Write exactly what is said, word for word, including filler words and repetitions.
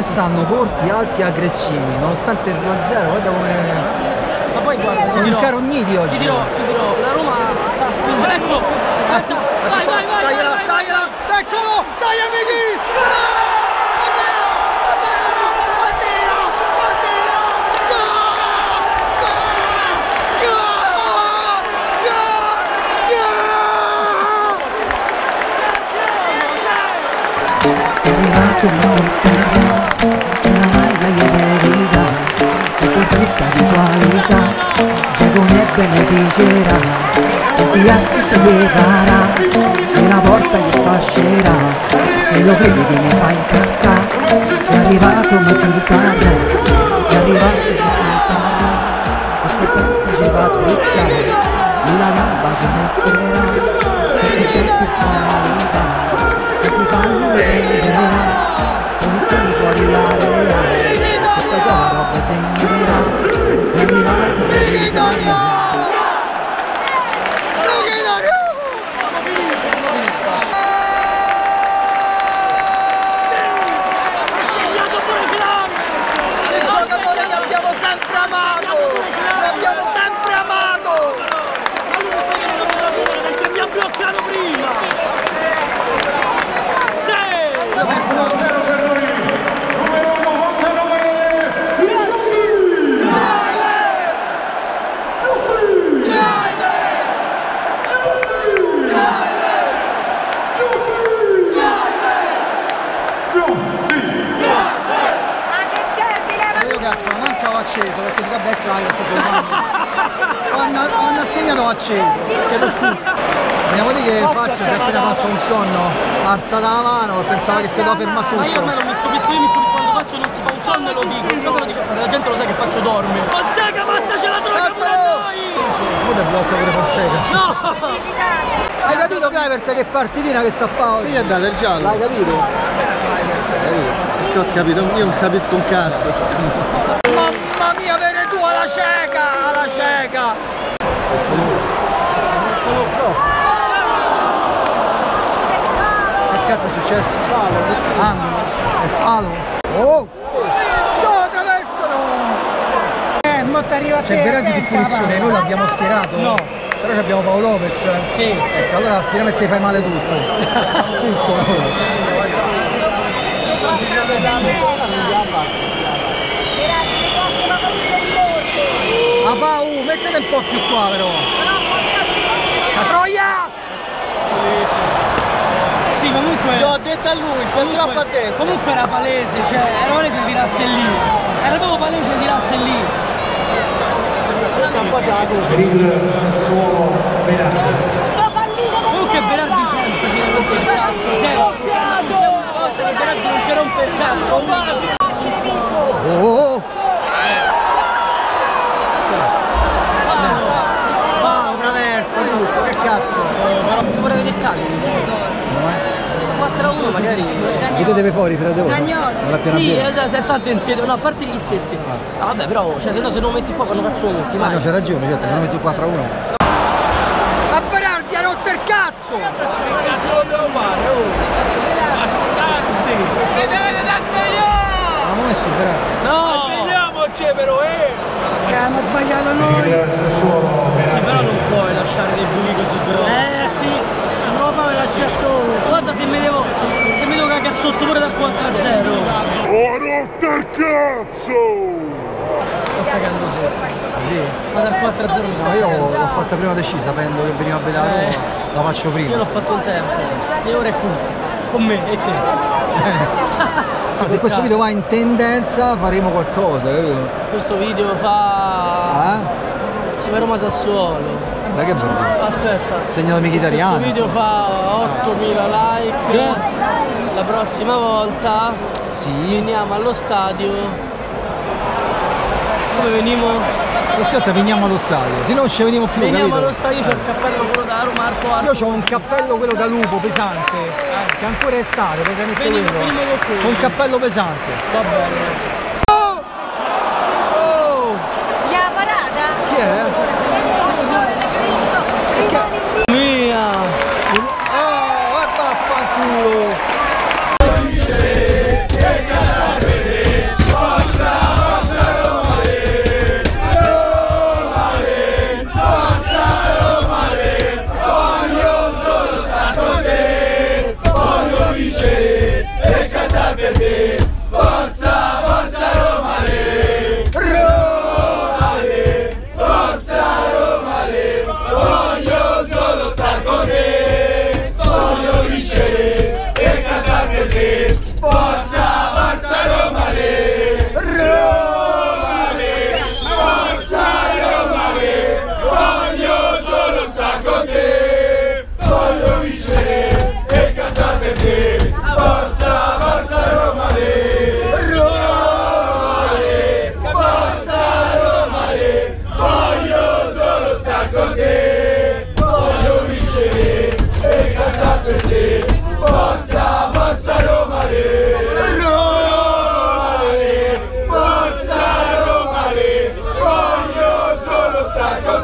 come stanno, corti, alti e aggressivi, nonostante il due a zero, guarda come... Ma poi guarda, ti sono dirò, incarogniti oggi. ti dirò, ti dirò, la Roma sta spingendo. Ecco! Aspetta, vai, vai, vai! Dagliela, vai, vai, dagliela, eccolo! Dai amici! È arrivato un Mkhitaryan, una maglia gliela un portista di qualità, Giacone beneficerà, tutti assist gli farà, e la porta gli sfascerà, se lo vedi che mi fa incazzare, è arrivato un Mkhitaryan, è arrivato un Mkhitaryan, questo pente ci fa drizzare, lui la gamba ci metterà, perché c'è personalità. Che ti fanno prenderà, punizioni fuori area, questa qua la roba segnerà, è arrivato l'Italia. Il giocatore che abbiamo sempre amato, l'abbiamo sempre amato. Ma lui non può non la vedere perché mi ha bloccato prima! Acceso perché vabbè è ho hanno assegnato acceso, chiedo scusa. Vediamo di che faccia, si è appena fatto un sonno, alza la mano e pensava che si doveva fermare tutto. Ma io almeno mi stupisco, io mi stupisco quando faccio non si fa un sonno e lo dico, cosa lo dice? La gente lo sa che faccio dorme. Fonseca passa ce la droga pure a noi! Ora te blocca pure Fonseca. No! Hai capito Kluivert che partitina che sta a fare oggi? Gli è dato il giallo. L'hai capito? Perché ho capito, io non capisco un cazzo. Mamma mia, vede tu alla cieca, alla cieca! Che cazzo è successo? Angolo? È palo? Oh! No, traverso no! Eh, mo t'arriva C'è Verratti di punizione, noi l'abbiamo schierato. No. Però abbiamo Paolo Lopez. Sì. Ecco, allora speriamo che ti fai male tutto. Tutto. Ah, Pau, mettete un po' più qua però. La troia! Sì, comunque... L'ho detto a lui, sta troppo a destra. Comunque era palese, cioè, era palese di tirasse lì. Era proprio palese di tirasse lì. Comunque Berardi sempre si rompe il cazzo, sempre. C'è una volta che Berardi non ci rompe il cazzo. Oh! Palo, traversa, tutto, che cazzo? Io vorrei vedere Kalinic. quattro a uno magari. Vedete fuori, Freddo? Sì, esatto, se tanto insieme, no, a parte gli scherzi. Ah, vabbè, però, cioè, se no se non lo metti qua, quando cazzo lo metti? Ma Mai. no, c'è ragione, certo, se non metti quattro a uno. A Berardi ha rotto il cazzo! Che cazzo dobbiamo fare? Oh! Bastardi! Ci dovete da svegliare! L'abbiamo messo Berardi. No! Svegliamoci però, eh! Che hanno sbagliato noi. Sì, però non puoi lasciare dei buchi così grossi. Eh sì, no poi lascia solo. Guarda se mi devo. se mi devo cagare sotto pure dal quattro a zero. Ho rotto il cazzo! Sto cagando sotto. Sì. Ma dal quattro a zero mi sto No, io cagando. l'ho fatta prima decisa, sapendo che veniva a vedere la Roma, Eh. la faccio Io prima. l'ho fatto un tempo. E ora è qui. Con me e te. Se questo video va in tendenza faremo qualcosa, capito? Questo video fa. Eh? Come Roma Sassuolo. Beh che bello. Aspetta. Segnato Mkhitaryan. Questo video fa ottomila like. La prossima volta Sì. veniamo allo stadio. Come venimo? Questa volta veniamo allo stadio, se no non ci veniamo più, Veniamo capito? allo stadio, c'ho il cappello quello da Roma Arco Arco. Io ho un cappello quello da lupo pesante, che ancora è estate, potrei mettere Venimo- quello. venimo con quello. Un cappello pesante. Va bene. Oh! Oh! Gli ha parata? Chi è? Che... Mia! Oh, e vaffanculo! con te, voglio vincere e cantare per te. Forza, forza Roma Re, Roma Re, forza Roma Re, voglio solo stare con te.